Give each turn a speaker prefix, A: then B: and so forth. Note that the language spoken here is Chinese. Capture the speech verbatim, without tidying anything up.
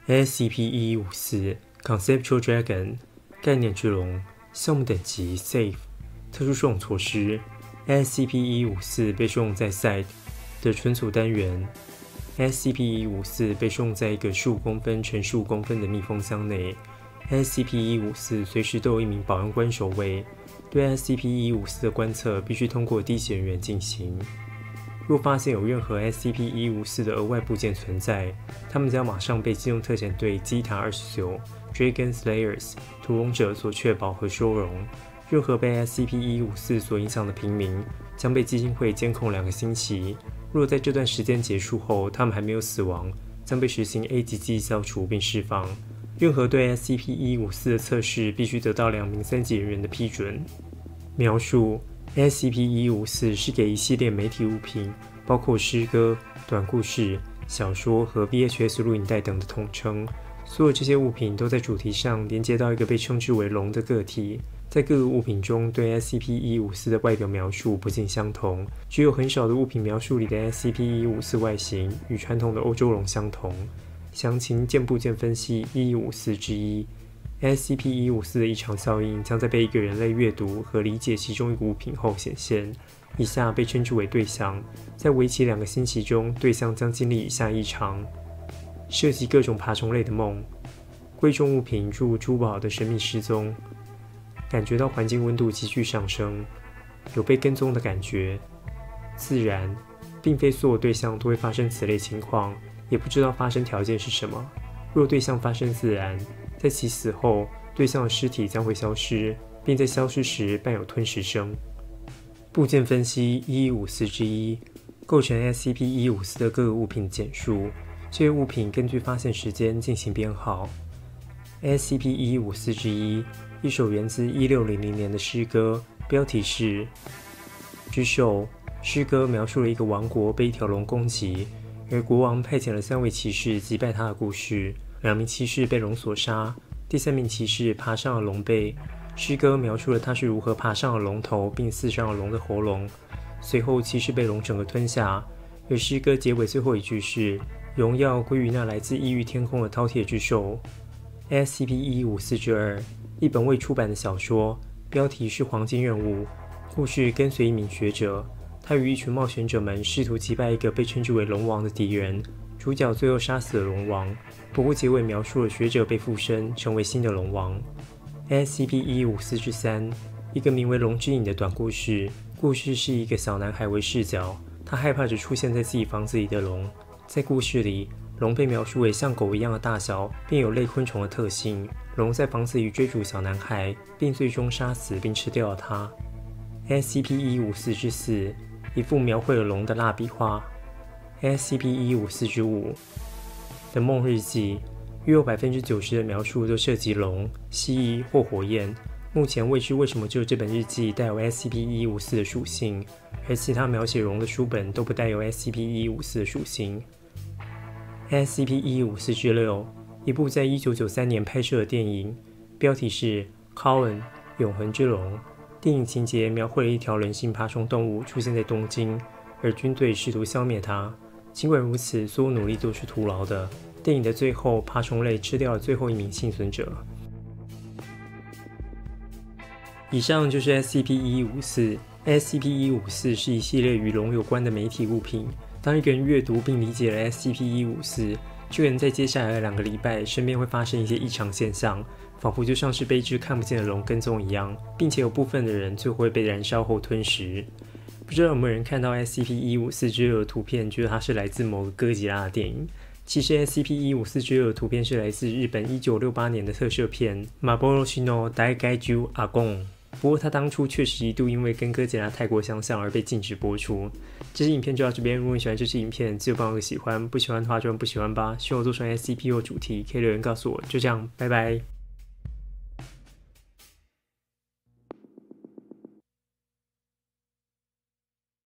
A: A S C P 一一五四 Conceptual Dragon 概念之龙项目等级 Safe 特殊使用措施 A S C P 一一五四被使用在 Site 的存储单元 A S C P 一一五四被使用在一个十五公分乘十五公分的密封箱内 A S C P 一一五四随时都有一名保安官守卫，对 A S C P 一一五四的观测必须通过地勤人员进行。若发现有任何 A S C P 一一五四的额外部件存在，他们将马上被机动特遣队 Zeta 二十九 Dragon Slayers 屠龙者所确保和收容。任何被 A S C P 一一五四所影响的平民将被基金会监控两个星期。若在这段时间结束后他们还没有死亡，将被实行 A 级记忆消除并释放。任何对 A S C P 一一五四的测试必须得到两名三级人员的批准。描述A S C P 一一五四是给一系列媒体物品，包括诗歌、短故事、小说和 V H S 录影带等的统称。所有这些物品都在主题上连接到一个被称之为龙的个体。在各个物品中，对 A S C P 一一五四的外表描述不尽相同，只有很少的物品描述里的 A S C P 一一五四外形与传统的欧洲龙相同。详情见部件分析一一五四之一。A S C P 一一五四的异常效应将在被一个人类阅读和理解其中一个物品后显现。以下被称之为对象。在为期两个星期中，对象将经历以下异常：涉及各种爬虫类的梦，贵重物品如珠宝的神秘失踪，感觉到环境温度急剧上升，有被跟踪的感觉。自然，并非所有对象都会发生此类情况，也不知道发生条件是什么。若对象发生自然，在其死后，对象的尸体将会消失，并在消失时伴有吞食声。部件分析一一五四之一，构成 A S C P 一一五四的各个物品简述。这些物品根据发现时间进行编号。A S C P 一一五四之一，一首源自一六零零年的诗歌，标题是《之兽》。诗歌描述了一个王国被一条龙攻击，而国王派遣了三位骑士击败他的故事。两名骑士被龙所杀，第三名骑士爬上了龙背。诗歌描述了他是如何爬上了龙头，并刺伤了龙的喉咙。随后，骑士被龙整个吞下。而诗歌结尾最后一句是：“荣耀归于那来自异域天空的饕餮之兽。” A S C P 一一五四之二，一本未出版的小说，标题是《黄金任务》。故事跟随一名学者，他与一群冒险者们试图击败一个被称之为龙王的敌人。主角最后杀死了龙王，不过结尾描述了学者被附身，成为新的龙王。A S C P 一一五四之三，一个名为《龙之影》的短故事。故事是以一个小男孩为视角，他害怕着出现在自己房子里的龙。在故事里，龙被描述为像狗一样的大小，并有类昆虫的特性。龙在房子里追逐小男孩，并最终杀死并吃掉了他。A S C P 一一五四之四，一幅描绘了龙的蜡笔画。A S C P 一一五四之五的梦日记，约有 百分之九十 的描述都涉及龙、蜥蜴或火焰。目前未知为什么只有这本日记带有 A S C P 一一五四的属性，而其他描写龙的书本都不带有 A S C P 一一五四的属性。A S C P 一一五四之六，一部在一九九三年拍摄的电影，标题是 Cowan 永恒之龙。电影情节描绘了一条人形爬虫动物出现在东京，而军队试图消灭它。尽管如此，所有努力都是徒劳的。电影的最后，爬虫类吃掉了最后一名幸存者。以上就是 A S C P 一一五四。A S C P 一一五四是一系列与龙有关的媒体物品。当一个人阅读并理解了 A S C P 一一五四，这个人在接下来的两个礼拜，身边会发生一些异常现象，仿佛就像是被一只看不见的龙跟踪一样，并且有部分的人最后会被燃烧后吞食。不知道有没有人看到 A S C P 一一五四之六的圖片，觉得它是来自某个哥吉拉的電影？其實 A S C P 一一五四之六的圖片是來自日本一九六八年的特攝片《幻の大怪獣アゴン》。不過它當初確實一度因為跟哥吉拉太過相像而被禁止播出。這支影片就到這邊，如果你喜歡這支影片，記得幫我個喜歡，不喜歡的話就按不喜歡吧。希望我做成 A S C P 或主題，可以留言告訴我。就這樣，拜拜。